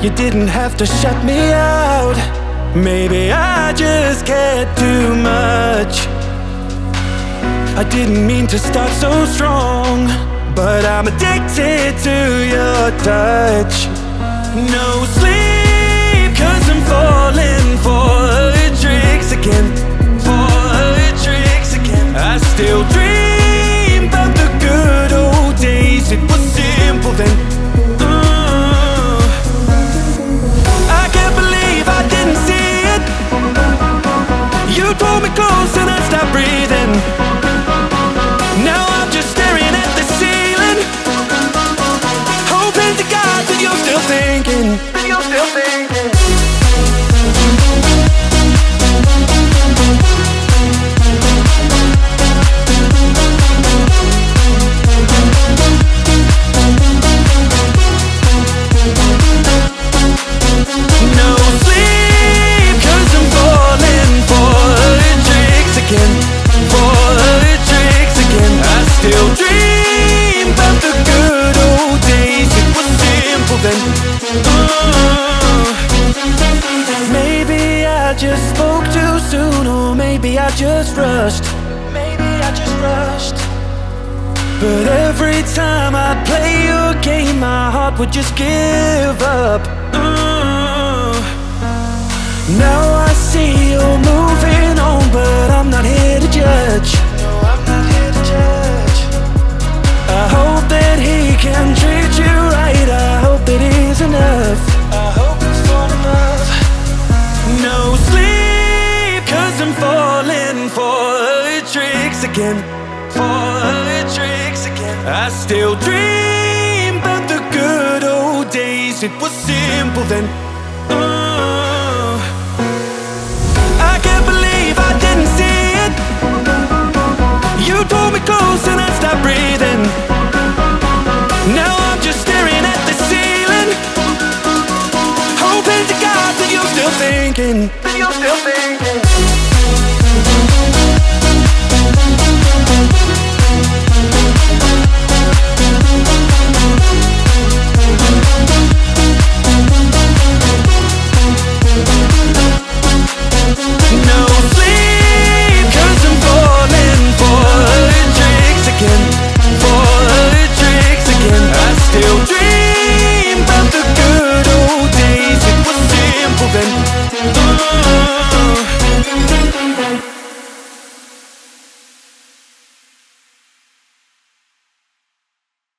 You didn't have to shut me out. Maybe I just cared too much. I didn't mean to start so strong, but I'm addicted to your touch. No sleep, 'cause I'm falling for her tricks again. For her tricks again. I still dream about the good old days. It was simple then. I can't believe I didn't see it. You pulled me close and I stopped breathing. Now I'm just staring at the ceiling, hoping to God that you're still thinking. That you're still thinking. No sleep, 'cause I'm falling for her tricks again. For her tricks again. I still dream about the good old days. It was simple then. Maybe I just spoke too soon, or maybe I just rushed. Maybe I just rushed. But every time I play your game, my heart would just give up. Now I see you're moving on, but I'm not here to judge. No, I'm not here to judge. I hope that he can treat you right. I hope that is enough. I hope it's for enough. No sleep, 'cause I'm falling for her tricks again. For her tricks again. I still dream about the good old days. It was simple then. I can't believe I didn't see it. You pulled me close and I stopped breathing. Now I'm just staring at the ceiling, hoping to God that you're still thinking.